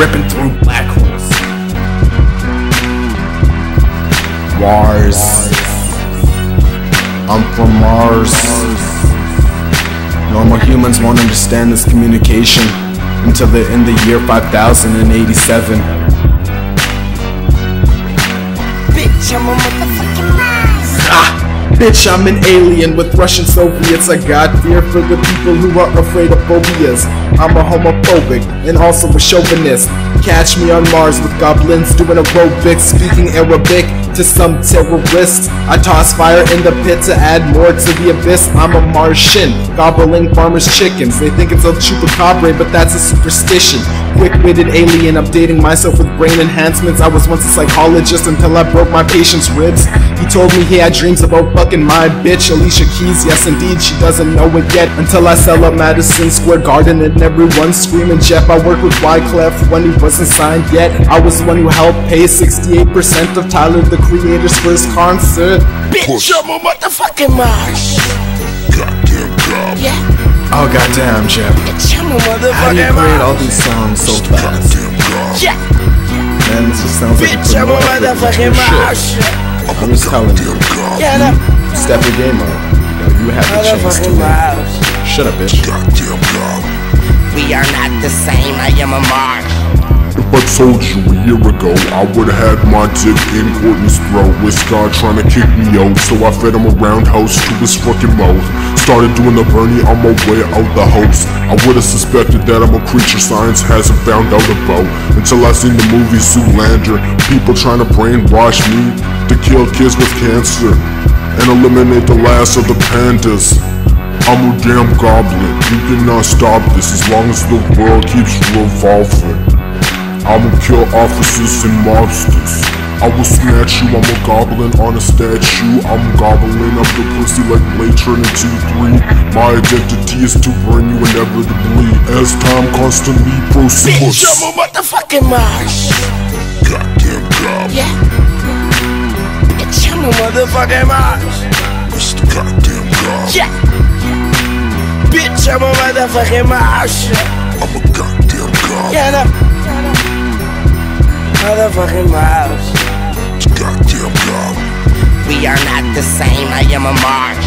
ripping through black holes. Wars. I'm from Mars. Normal humans won't understand this communication until they're in the year 5087. Bitch, I'm a motherfucking Mars. Bitch, I'm an alien with Russian Soviets. I got fear for the people who are afraid of phobias. I'm a homophobic and also a chauvinist. Catch me on Mars with goblins doing aerobics, speaking Arabic to some terrorists. I toss fire in the pit to add more to the abyss. I'm a Martian, gobbling farmers' chickens. They think it's a chupacabra, but that's a superstition. Quick-witted alien, updating myself with brain enhancements. I was once a psychologist until I broke my patient's ribs. He told me he had dreams about fucking my bitch, Alicia Keys. Yes indeed, she doesn't know it yet. Until I sell a Madison Square Garden and everyone's screaming Jeff. I worked with Wyclef when he wasn't signed yet. I was the one who helped pay 68% of Tyler the Creator's first concert. Bitch, I'm a motherfucking Mars. Goddamn God. Yeah. Oh goddamn, Jeff. Bitch, I'm a How do you motherfucking create all Mars. these songs so fast? Goddamn God. Yeah. Man, this just sounds like you Bitch, put I'm a more effort into motherfucking your Mars. shit. I'm just telling you, God. Yeah, no. step your game up. You have the chance to Motherfucking win. Mars. Shut up, bitch. Goddamn God. We are not the same, I am a Mars. If I told you a year ago I would've had my dick in Courtney's throat with Scott trying to kick me out, so I fed him a roundhouse to his fucking mouth. Started doing the Bernie on my way out the house. I would've suspected that I'm a creature science hasn't found out about, until I seen the movie Zoolander. People trying to brainwash me to kill kids with cancer and eliminate the last of the pandas. I'm a damn goblin, you cannot stop this as long as the world keeps revolving. I'ma kill officers and mobsters. I will snatch you, I'm a goblin on a statue. I'm gobbling up the pussy like Blade Trinity 3. My identity is to burn you inevitably as time constantly proceeds. Bitch, I'm a motherfucking Mars. Goddamn God. Yeah. Bitch, I'm a motherfucking Mars. Mr. Goddamn God. Yeah. Bitch, I'm a motherfucking Mars. I'm a goddamn God. Yeah, no. Motherfucking Mars. Goddamn God. We are not the same, I am a Mars.